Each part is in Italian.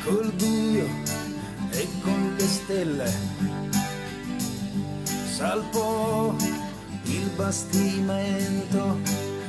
col buio e con le stelle. Salpò il bastimento,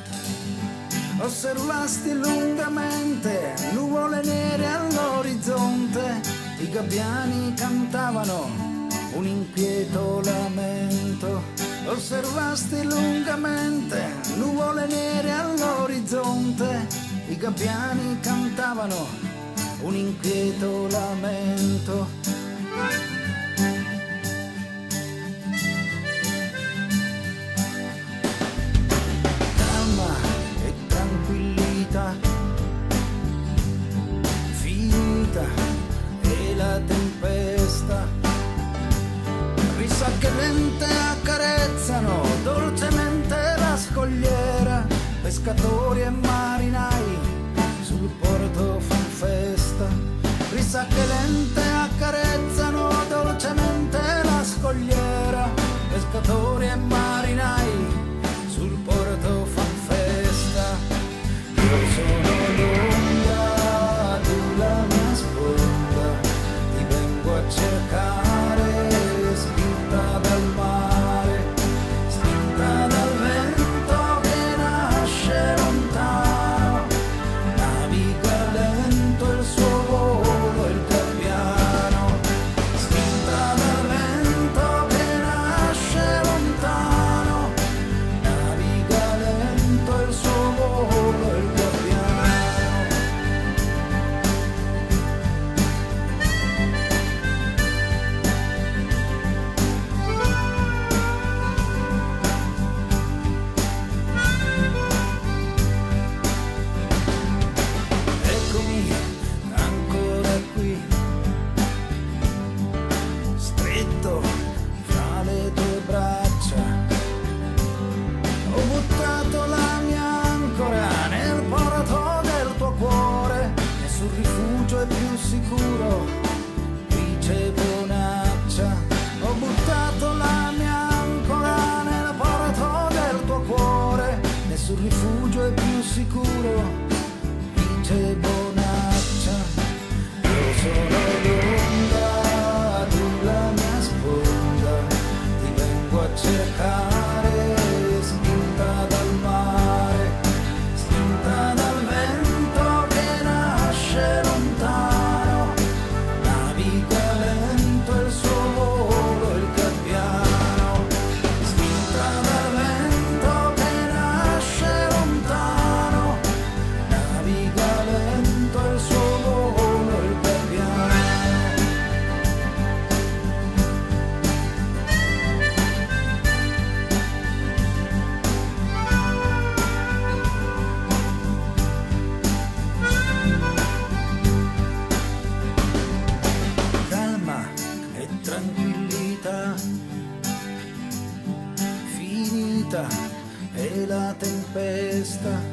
osservasti lungamente nuvole nere all'orizzonte. I gabbiani cantavano un inquieto lamento. Osservasti lungamente nuvole nere all'orizzonte. I gabbiani cantavano un inquieto lamento. Calma e tranquillità, finita e la tempesta. Risacche lente accarezzano dolcemente la scogliera. Pescatori e marinai sul porto fan festa. Risacche lente accarezzano dolcemente la scogliera. Pescatori e marinai sul porto fan festa. Io sono l'ombra, tu la mia sponda, ti vengo a cercare, spinta dal mare, spinta dal vento che nasce lontano. Naviga lento il suo volo il gabbiano, spinta dal vento che nasce lontano. Naviga lento il suo volo il gabbiano. Eccomi ancora qui, stretto fra le tue braccia. Ho buttato la mia ancora nel porto del tuo cuore. Nessun rifugio è più sicuro, qui c'è bonaccia. Ho buttato la mia ancora nel porto del tuo cuore. Nessun rifugio è più sicuro, qui c'è bonaccia. Io sono l'onda, tu la mia sponda, ti vengo a cercare, spinta dal mare, spinta dal vento che nasce lontano. Naviga lento il suo volo il gabbiano, spinta dal vento che nasce lontano. Naviga lento il suo volo il gabbiano. Calma e tranquillità, finita è la tempesta.